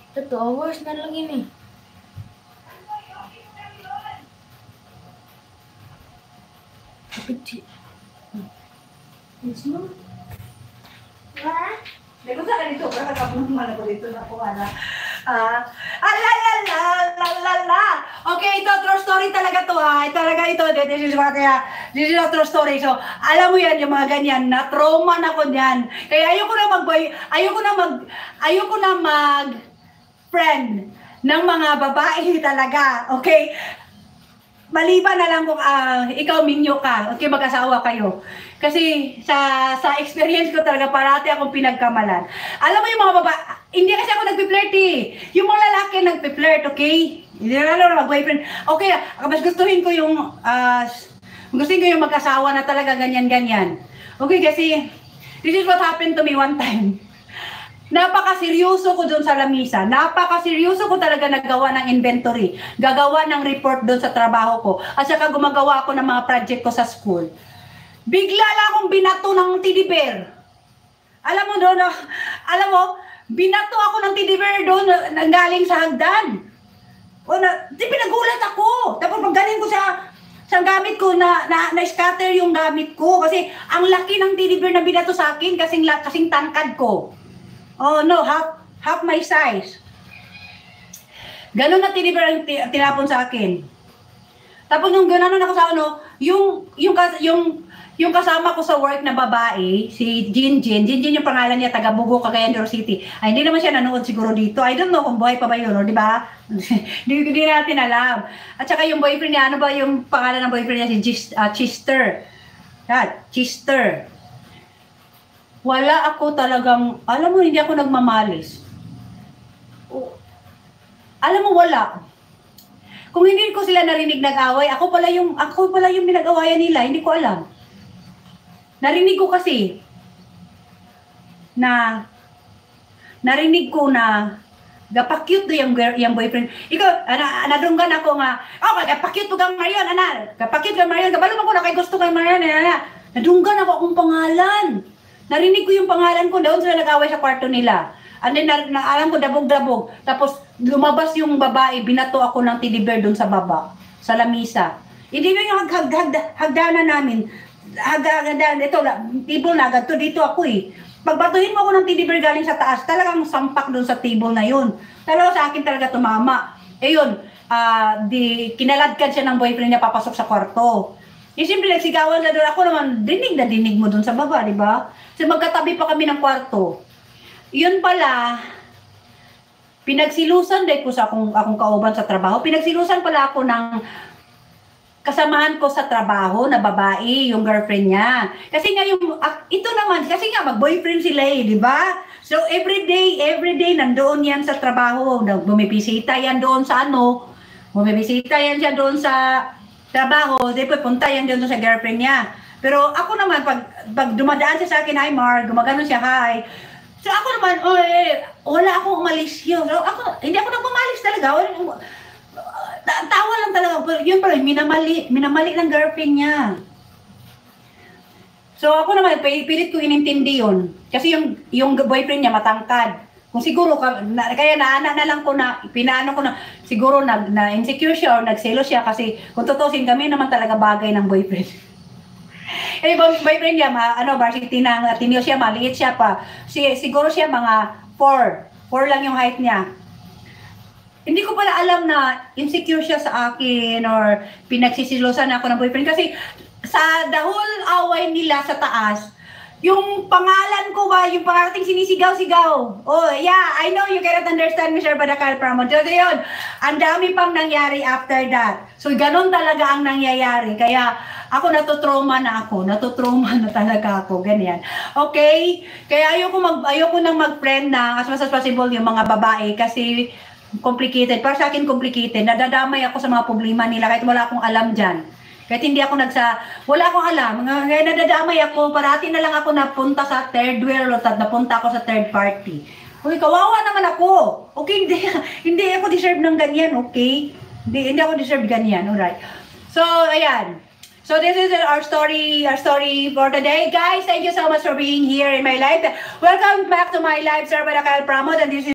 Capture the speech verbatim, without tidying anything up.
two hours na lang yun eh. Kapit. Yes, no? Ha? Dito sa kanito, para kapuntuman ako dito na po, ana. Ah, alalalala. Okay, ito, true story talaga to, ha. Ito talaga ito, this is what, kaya, this is a true story. So, alam mo yan, yung mga ganyan, na-trauma na ko niyan. Kaya ayoko na mag-boy, ayoko na mag, ayoko na mag-friend ng mga babae talaga, okay? Maliban na lang kung uh, ikaw minyo ka, okay, mag-asawa kayo. Kasi sa sa experience ko talaga, parati akong pinagkamalan. Alam mo yung mga babae, hindi kasi ako nagpi-flirt eh. Yung mga lalaki nagpi-flirt, okay? Hindi na lang mag-boyfriend. Okay, mas gustuhin ko yung, uh, gustuhin ko yung mag-asawa na talaga ganyan-ganyan. Okay, kasi this is what happened to me one time. Napaka-seryoso ko doon sa lamisa. Napaka-seryoso ko talaga naggawa ng inventory. Gagawa ng report doon sa trabaho ko. At saka gumagawa ako ng mga project ko sa school. Bigla lang akong binato ng teddy bear. Alam mo doon, alam mo, binato ako ng teddy bear doon na galing sa hagdan. O na, di pinagulat ako. Tapos pag galing ko sa sa gamit ko na na, na scatter yung gamit ko kasi ang laki ng teddy bear na binato sa akin kasing kasing tangkad ko. Oh no, half, half my size. Ganon na tinipir ang tinapon sa akin. Tapos nung gano'n ako sa ano, yung, yung, yung, yung kasama ko sa work na babae, si Jin Jin, Jin Jin yung pangalan niya, taga Bugo, Cagayan de City. Ay, hindi naman siya nanood siguro dito. I don't know kung buhay pa ba yun, di ba? Hindi natin alam. At saka yung boyfriend niya, ano ba yung pangalan ng boyfriend niya? Si Gis, uh, Chester. Yan, Chester. Wala ako talagang, alam mo, hindi ako nagmamalis. O, alam mo, wala. Kung hindi ko sila narinig nag-away, ako pala yung, ako pala yung pinag-awayan nila, hindi ko alam. Narinig ko kasi, na, narinig ko na, gapakyut do yung, yung boyfriend. Ikaw, ana, anadunggan ako nga, oh, gapakyut po kang Marion, ana, gapakyut kang Marion, kabalo mo ko na kay gusto kang Marion, ana, nadunggan ako akong pangalan. Narinig ko yung pangalan ko, doon sila nag-away sa kwarto nila. And then, na, na, alam ko, dabog-dabog. Tapos, lumabas yung babae, binato ako ng teddy bear doon sa baba, sa lamisa. Hindi mo yung hag, hag, hag, hagdanan namin. Hagdanan, ito, table na, agad to, dito ako eh. Pagbatuhin mo ako ng teddy bear galing sa taas, talagang sampak doon sa table na yun. Talaga sa akin talaga tumama. Eh yun, uh, di, kinaladkad siya ng boyfriend niya papasok sa kwarto. Eh, siyempre, nagsigawan na doon. Ako naman, dinig na dinig mo doon sa baba, di ba? Kasi magkatabi pa kami ng kwarto. Yun pala, pinagsilusan dahil ko sa akong, akong kauban sa trabaho. Pinagsilusan pala ako ng kasamahan ko sa trabaho na babae, yung girlfriend niya. Kasi nga yung, ito naman, kasi nga mag-boyfriend sila eh, di ba? So, everyday, everyday, nandoon yan sa trabaho. Bumibisita yan doon sa ano, bumibisita yan siya doon sa trabaho, di po, punta yan doon sa girlfriend niya. Pero ako naman, pag, pag dumadaan siya sa akin, hi Mar, gumagano siya, hi. So ako naman, oh, eh, wala akong umalis yun. So, ako, hindi ako nagmamalis talaga. Wala, uh, tawa lang talaga. Yun pala, minamali, minamali ng girlfriend niya. So ako naman, pilit ko inintindi yun. Kasi yung, yung boyfriend niya matangkad. Kung siguro, na, kaya naana na lang ko na, pinaano ko na, siguro nag, na insecure siya or nagselo siya kasi kung tutusin kami naman talaga bagay ng boyfriend. Eh, boyfriend niya, ma, ano, varsity ng Ateneo siya, maliit siya pa. Si, siguro siya mga four. four lang yung height niya. Hindi ko pala alam na insecure siya sa akin or pinagsisilosan ako ng boyfriend. Kasi sa the whole away nila sa taas, yung pangalan ko ba, yung parating sinisigaw-sigaw. Oh, yeah, I know you cannot understand Mister Badakal Pramod. So, yun, ang dami pang nangyari after that. So, ganun talaga ang nangyayari. Kaya, ako natutrauma na ako. Natutrauma na talaga ako. Ganyan. Okay? Kaya ayoko, mag, ayoko nang mag-friend na as much as possible yung mga babae kasi complicated. Para sa akin, complicated. Nadadamay ako sa mga problema nila kahit wala akong alam dyan. Kahit hindi ako nagsa, wala akong alam. Kaya nadadamay ako, parati na lang ako napunta sa third wheel o napunta ako sa third party. Uy, kawawa naman ako. Okay, hindi, hindi ako deserve ng ganyan, okay? Hindi, hindi ako deserve ganyan, alright. So, ayan. So, this is our story, our story for today. Guys, thank you so much for being here in my life. Welcome back to my life, Sir Badakal Pramod, and this is